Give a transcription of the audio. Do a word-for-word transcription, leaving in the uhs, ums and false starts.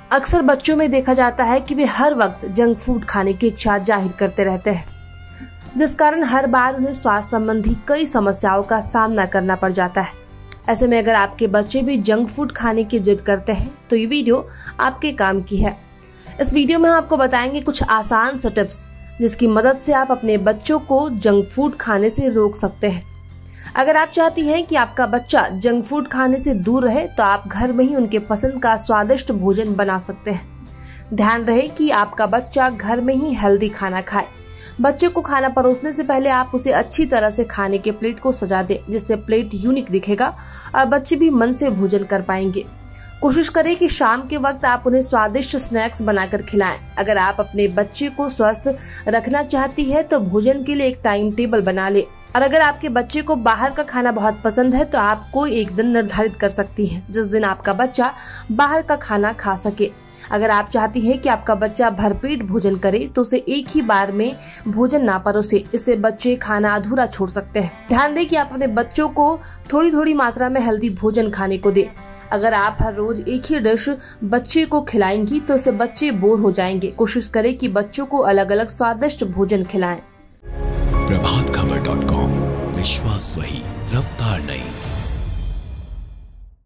अक्सर बच्चों में देखा जाता है कि वे हर वक्त जंक फूड खाने की इच्छा जाहिर करते रहते हैं, जिस कारण हर बार उन्हें स्वास्थ्य संबंधी कई समस्याओं का सामना करना पड़ जाता है। ऐसे में अगर आपके बच्चे भी जंक फूड खाने की जिद करते हैं तो ये वीडियो आपके काम की है। इस वीडियो में हम आपको बताएंगे कुछ आसान सा टिप्स, जिसकी मदद से आप अपने बच्चों को जंक फूड खाने से रोक सकते हैं। अगर आप चाहती हैं कि आपका बच्चा जंक फूड खाने से दूर रहे तो आप घर में ही उनके पसंद का स्वादिष्ट भोजन बना सकते हैं। ध्यान रहे कि आपका बच्चा घर में ही हेल्दी खाना खाए। बच्चे को खाना परोसने से पहले आप उसे अच्छी तरह से खाने के प्लेट को सजा दें, जिससे प्लेट यूनिक दिखेगा और बच्चे भी मन से भोजन कर पाएंगे। कोशिश करें कि शाम के वक्त आप उन्हें स्वादिष्ट स्नैक्स बनाकर खिलाएं। अगर आप अपने बच्चे को स्वस्थ रखना चाहती है तो भोजन के लिए एक टाइम टेबल बना ले। और अगर आपके बच्चे को बाहर का खाना बहुत पसंद है तो आप कोई एक दिन निर्धारित कर सकती हैं जिस दिन आपका बच्चा बाहर का खाना खा सके। अगर आप चाहती हैं कि आपका बच्चा भरपेट भोजन करे तो उसे एक ही बार में भोजन ना परोसे, इससे बच्चे खाना अधूरा छोड़ सकते हैं। ध्यान दें कि आप अपने बच्चों को थोड़ी थोड़ी मात्रा में हेल्दी भोजन खाने को दें। अगर आप हर रोज एक ही डिश बच्चे को खिलाएंगी तो इससे बच्चे बोर हो जाएंगे। कोशिश करें कि बच्चों को अलग अलग स्वादिष्ट भोजन खिलाएं। प्रभात खबर डॉट कॉम, विश्वास वही, रफ्तार नहीं।